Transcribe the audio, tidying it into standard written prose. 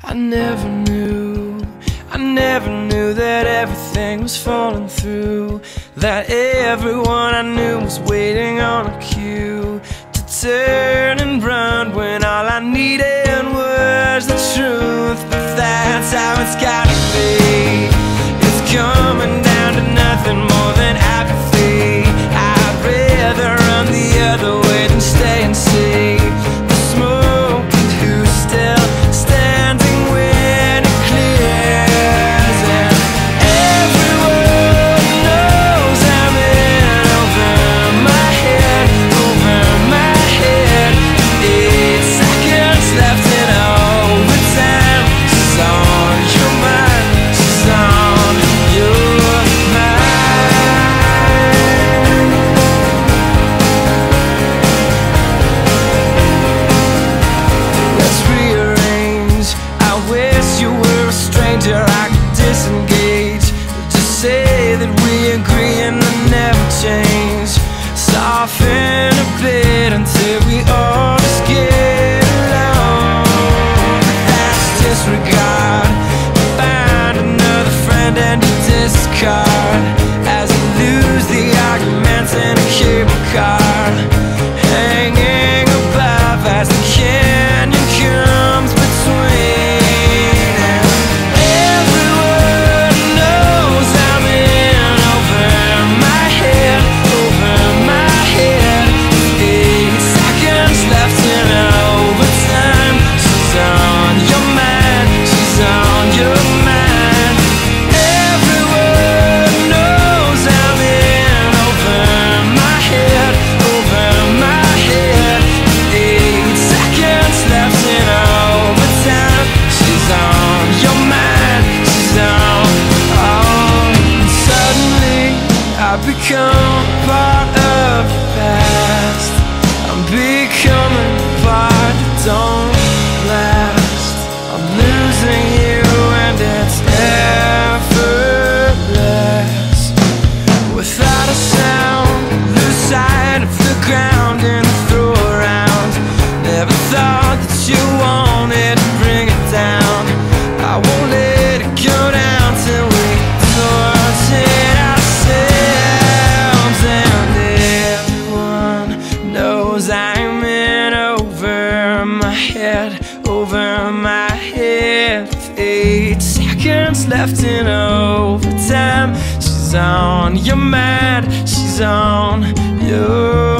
I never knew that everything was falling through, that everyone I knew was waiting on a cue to turn and run when all I needed was the truth. But that's how it's gotta be. It's coming down to nothing more than apathy. I'd rather run the other way than stay and see the smoke and who's still standing when it clears. And everyone knows I'm in over my head, over my head. 8 seconds left in overtime. She's on your mind, she's on your mind. Let's rearrange. I wish you were a stranger I could disengage. Just say that we agree and then never change. Soften a bit until we all just get along. That's disregard. Find another friend and you discard as you lose the arguments in a cable car, hanging above as the canyon comes between. And everyone knows I'm in over my head, over my head. 8 seconds left in overtime. She's on your mind, she's on your mind. Everyone knows I'm in over my head, over my head. 8 seconds left in overtime. She's on your mind, she's on. Suddenly I become part of the past. I'm becoming part that don't last. I'm losing you and it's effortless. Without a sound, lose sight of the ground and throw around. Never thought that you wanted to bring it down. I won't let it go down till we torture ourselves. And everyone knows I'm in over my head, over my head. 8 seconds left in overtime. She's on your mind, she's on your